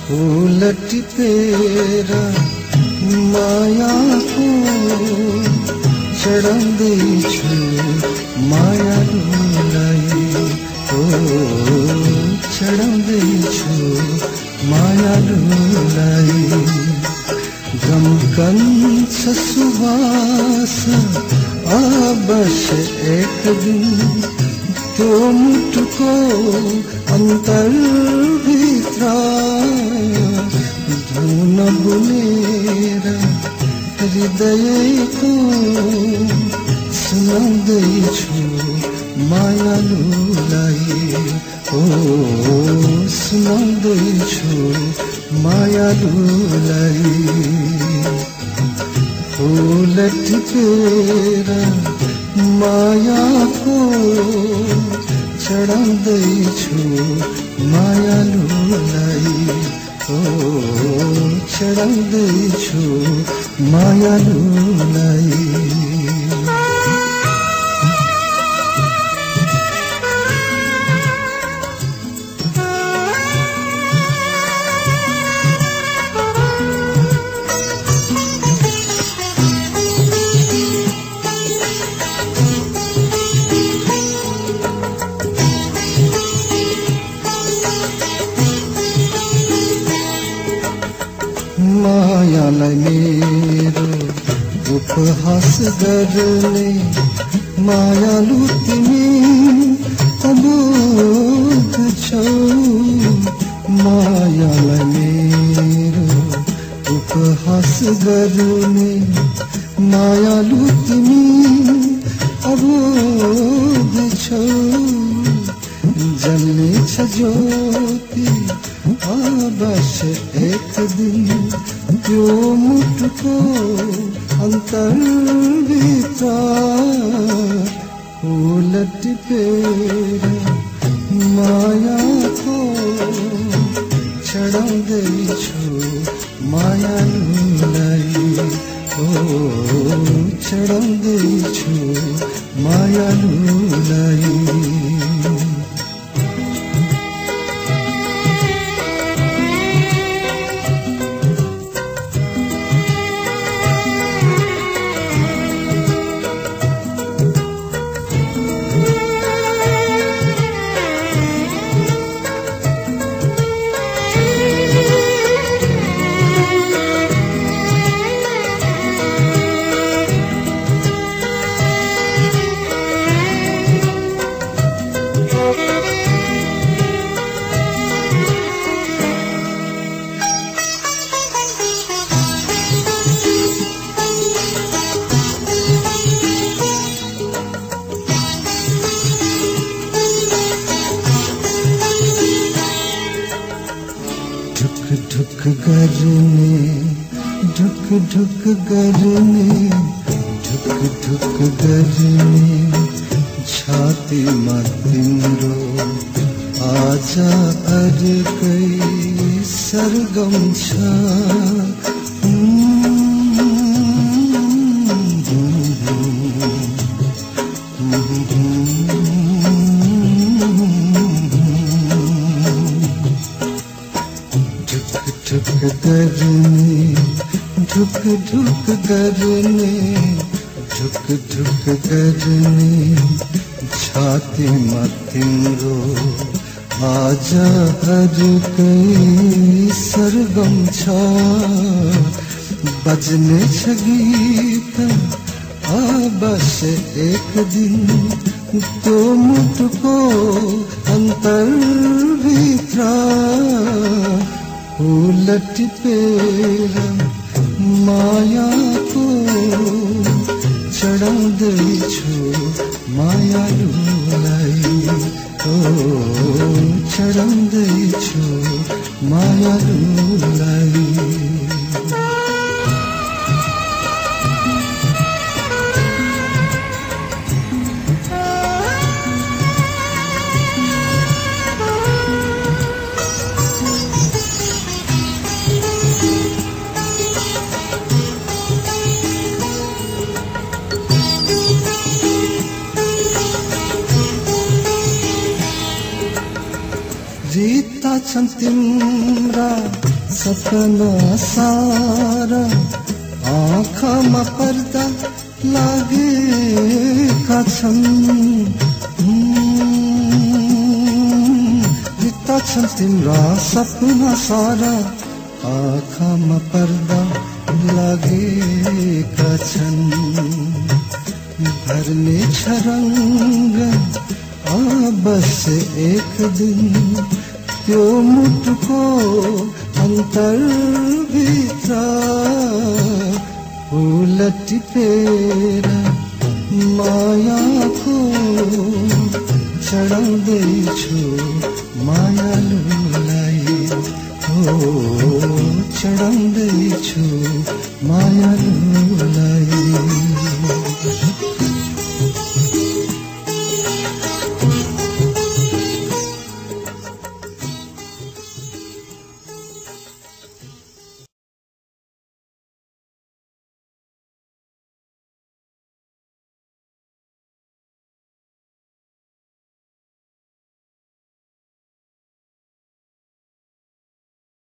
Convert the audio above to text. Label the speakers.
Speaker 1: उलट पेर मायाको चढाउँदैछु मायालुलाई चढाउँदैछु मायालुलाई गमकन्छ सुवास अवश्य एक दिन त्यो मुटुको अन्तरभित्र धुन बुनेर हृदयको सुनाउँदैछु मायालुलाई सुनाउँदैछु मायालुलाई उलट पेर मायाको चढाउँदैछु मायालुलाई चढाउँदैछु मायालुलाई मायालाई मेरो उपहास गर्ने मायालु तिमी अबोध छौ मायालाई मेरो उपहास गर्ने मायालु तिमी अबोध छौ जल्नेछ ज्योति अवश्य एक दिन त्यो मुटुको अन्तरभित्र उलट पेर मायाको चढाउँदैछु मायालुलाई चढाउँदैछु मायालुलाई ढुक गर्ने छातीमा तिम्रो आज अर्कै सरगम छ ढुक गर्ने छातीमा तिम्रो आज अर्कै सरगम छ बज्नेछ गीत अवश्य एक दिन त्यो मुटुको अन्तरभित्र उलट पेर मायाको चढाउँदैछु मायालुलाई चढाउँदैछु मायालुलाई रीता छन् तिम्रा सपना सारा आँखामा पर्दा लागेका छन्। रित्ता छन् तिम्रा सपना सारा आँखामा पर्दा लागेका छन्। भर्ने छ रंग बस एक दिन त्यो मुटुको अन्तरभित्र फूल टिपेर मायाको चढाउँदैछु मायालुलाई। हो चढाउँदैछु मायालुलाई।